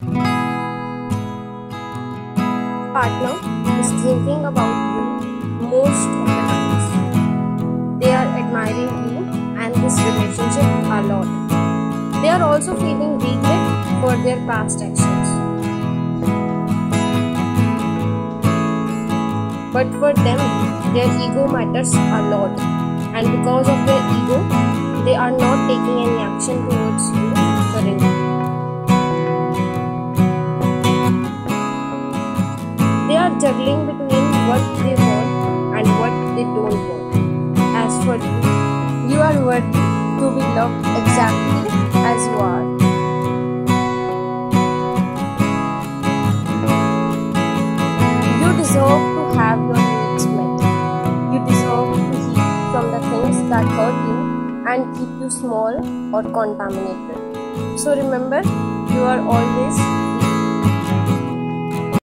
Partner is thinking about you most of the times. They are admiring you and this relationship a lot. They are also feeling regret for their past actions. But for them, their ego matters a lot, and because of their ego, they are not taking any action towards you currently. They are juggling between what they want and what they don't want. As for you, you are worthy to be loved exactly as you are. You deserve to have your needs met. You deserve to heal from the things that hurt you and keep you small or contaminated. So remember, you are always